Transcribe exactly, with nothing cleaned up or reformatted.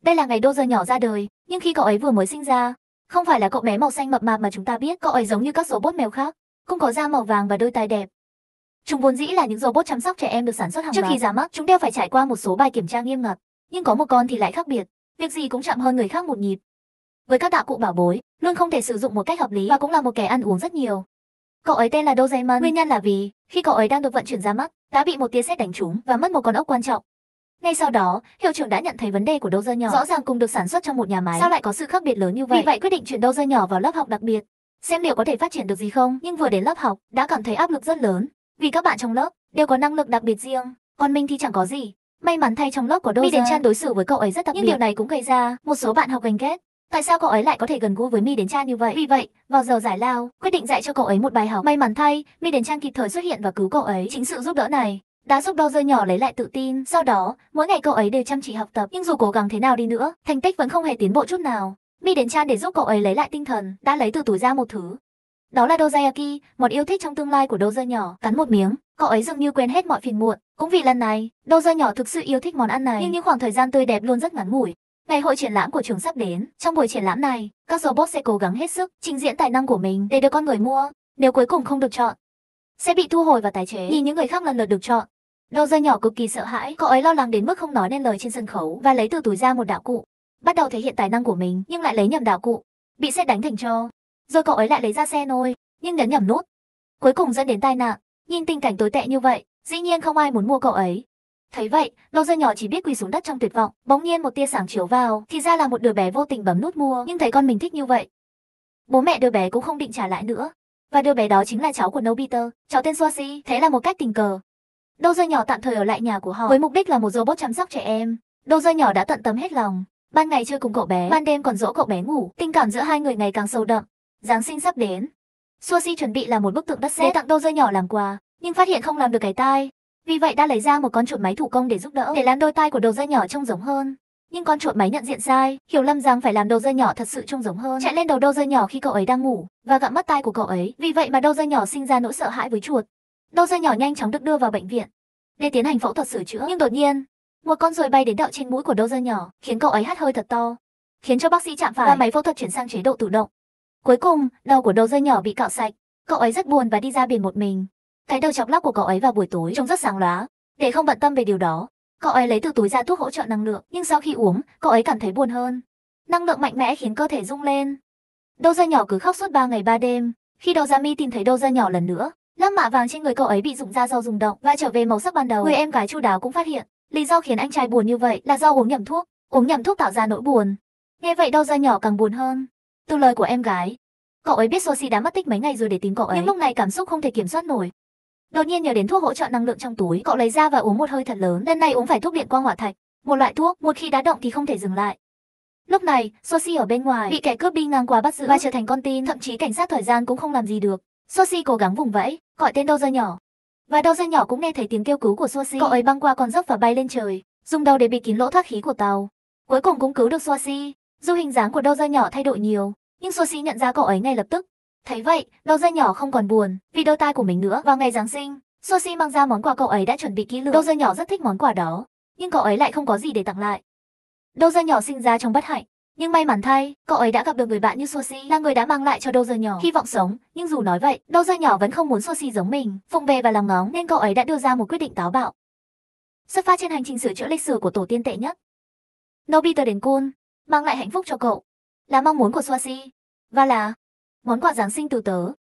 Đây là ngày Dozer nhỏ ra đời, nhưng khi cậu ấy vừa mới sinh ra, không phải là cậu bé màu xanh mập mạp mà chúng ta biết, cậu ấy giống như các robot mèo khác, cũng có da màu vàng và đôi tai đẹp. Chúng vốn dĩ là những robot chăm sóc trẻ em được sản xuất hàng loạt. Trước khi ra mắt, chúng đều phải trải qua một số bài kiểm tra nghiêm ngặt, nhưng có một con thì lại khác biệt, việc gì cũng chậm hơn người khác một nhịp. Với các đạo cụ bảo bối, luôn không thể sử dụng một cách hợp lý và cũng là một kẻ ăn uống rất nhiều. Cậu ấy tên là Doraemon, nguyên nhân là vì khi cậu ấy đang được vận chuyển ra mắt, đã bị một tia sét đánh trúng và mất một con ốc quan trọng. Ngay sau đó, hiệu trưởng đã nhận thấy vấn đề của Dozer nhỏ rõ ràng cùng được sản xuất trong một nhà máy, sao lại có sự khác biệt lớn như vậy? Vì vậy quyết định chuyển Dozer nhỏ vào lớp học đặc biệt, xem liệu có thể phát triển được gì không. Nhưng vừa đến lớp học, đã cảm thấy áp lực rất lớn, vì các bạn trong lớp đều có năng lực đặc biệt riêng, còn mình thì chẳng có gì. May mắn thay trong lớp của Dozer, Mi Đến Chan đối xử với cậu ấy rất đặc biệt, nhưng điều này cũng gây ra một số bạn học ganh ghét. Tại sao cậu ấy lại có thể gần gũi với Mi Đến Chan như vậy? Vì vậy, vào giờ giải lao, quyết định dạy cho cậu ấy một bài học. May mắn thay, Mi Đến Chan kịp thời xuất hiện và cứu cậu ấy. Chính sự giúp đỡ này đã giúp Dozer nhỏ lấy lại tự tin. Sau đó, mỗi ngày cậu ấy đều chăm chỉ học tập, nhưng dù cố gắng thế nào đi nữa, thành tích vẫn không hề tiến bộ chút nào. Mi Đến Chan để giúp cậu ấy lấy lại tinh thần, đã lấy từ túi ra một thứ. Đó là Dozayaki, một yêu thích trong tương lai của Dozer nhỏ. Cắn một miếng, cậu ấy dường như quên hết mọi phiền muộn. Cũng vì lần này, Dozer nhỏ thực sự yêu thích món ăn này, nhưng những khoảng thời gian tươi đẹp luôn rất ngắn ngủi. Ngày hội triển lãm của trường sắp đến. Trong buổi triển lãm này, các robot sẽ cố gắng hết sức trình diễn tài năng của mình để được con người mua. Nếu cuối cùng không được chọn, sẽ bị thu hồi và tái chế. Nhìn những người khác lần lượt được chọn, Dozer nhỏ cực kỳ sợ hãi. Cậu ấy lo lắng đến mức không nói nên lời trên sân khấu và lấy từ túi ra một đạo cụ, bắt đầu thể hiện tài năng của mình, nhưng lại lấy nhầm đạo cụ, bị sét đánh thành tro. Rồi cậu ấy lại lấy ra xe nôi, nhưng nhấn nhầm nút, cuối cùng dẫn đến tai nạn. Nhìn tình cảnh tồi tệ như vậy, dĩ nhiên không ai muốn mua cậu ấy. Thấy vậy, Dozer nhỏ chỉ biết quỳ xuống đất trong tuyệt vọng. Bỗng nhiên một tia sáng chiếu vào, thì ra là một đứa bé vô tình bấm nút mua, nhưng thấy con mình thích như vậy, bố mẹ đứa bé cũng không định trả lại nữa. Và đứa bé đó chính là cháu của Nobita, cháu tên Soshi. Thế là một cách tình cờ, Dozer nhỏ tạm thời ở lại nhà của họ với mục đích là một robot chăm sóc trẻ em. Dozer nhỏ đã tận tâm hết lòng, ban ngày chơi cùng cậu bé, ban đêm còn dỗ cậu bé ngủ. Tình cảm giữa hai người ngày càng sâu đậm. Giáng sinh sắp đến, Soshi chuẩn bị làm một bức tượng đất sét để tặng Dozer nhỏ làm quà, nhưng phát hiện không làm được cái tai. Vì vậy đã lấy ra một con chuột máy thủ công để giúp đỡ, để làm đôi tai của Dozer nhỏ trông giống hơn. Nhưng con chuột máy nhận diện sai, hiểu lầm rằng phải làm Dozer nhỏ thật sự trông giống hơn, chạy lên đầu Dozer nhỏ khi cậu ấy đang ngủ và gặm mất tai của cậu ấy. Vì vậy mà Dozer nhỏ sinh ra nỗi sợ hãi với chuột. Dozer nhỏ nhanh chóng được đưa vào bệnh viện để tiến hành phẫu thuật sửa chữa, nhưng đột nhiên một con ruồi bay đến đậu trên mũi của Dozer nhỏ, khiến cậu ấy hắt hơi thật to, khiến cho bác sĩ chạm phải và máy phẫu thuật chuyển sang chế độ tự động. Cuối cùng, đầu của Dozer nhỏ bị cạo sạch. Cậu ấy rất buồn và đi ra biển một mình. Cái đầu chọc lóc của cậu ấy vào buổi tối trông rất sáng lóa. Để không bận tâm về điều đó, cậu ấy lấy từ túi ra thuốc hỗ trợ năng lượng, nhưng sau khi uống, cậu ấy cảm thấy buồn hơn. Năng lượng mạnh mẽ khiến cơ thể rung lên. Dozer nhỏ cứ khóc suốt ba ngày ba đêm. Khi Dozami tìm thấy Dozer nhỏ lần nữa, lớp mạ vàng trên người cậu ấy bị rụng ra do rung động và trở về màu sắc ban đầu. Người em gái chu đáo cũng phát hiện, lý do khiến anh trai buồn như vậy là do uống nhầm thuốc. Uống nhầm thuốc tạo ra nỗi buồn. Nghe vậy Dozer nhỏ càng buồn hơn. Từ lời của em gái, cậu ấy biết Soshi đã mất tích mấy ngày rồi để tìm cậu ấy, nhưng lúc này cảm xúc không thể kiểm soát nổi. Đột nhiên nhớ đến thuốc hỗ trợ năng lượng trong túi, cậu lấy ra và uống một hơi thật lớn. Lần này uống phải thuốc điện quang hỏa thạch, một loại thuốc một khi đã động thì không thể dừng lại. Lúc này, Soshi ở bên ngoài bị kẻ cướp đi ngang qua bắt giữ và trở thành con tin, thậm chí cảnh sát thời gian cũng không làm gì được. Soshi cố gắng vùng vẫy, gọi tên Dozer nhỏ. Và Dozer nhỏ cũng nghe thấy tiếng kêu cứu của Soshi. Cậu ấy băng qua con dốc và bay lên trời, dùng đầu để bịt kín lỗ thoát khí của tàu. Cuối cùng cũng cứu được Soshi. Dù hình dáng của Dozer nhỏ thay đổi nhiều, nhưng Soshi nhận ra cậu ấy ngay lập tức. Thấy vậy, Dozer nhỏ không còn buồn vì đôi tai của mình nữa. Vào ngày Giáng sinh, Soshi mang ra món quà cậu ấy đã chuẩn bị kỹ lưỡng. Dozer nhỏ rất thích món quà đó, nhưng cậu ấy lại không có gì để tặng lại. Dozer nhỏ sinh ra trong bất hạnh, nhưng may mắn thay, cậu ấy đã gặp được người bạn như Soshi, là người đã mang lại cho Dozer nhỏ hy vọng sống. Nhưng dù nói vậy, Dozer nhỏ vẫn không muốn Soshi giống mình, phụng về và làm ngóng, nên cậu ấy đã đưa ra một quyết định táo bạo. Xuất phát trên hành trình sửa chữa lịch sử của tổ tiên tệ nhất, Nobita đến Kun, mang lại hạnh phúc cho cậu, là mong muốn của Soshi, và là món quà Giáng sinh từ tớ.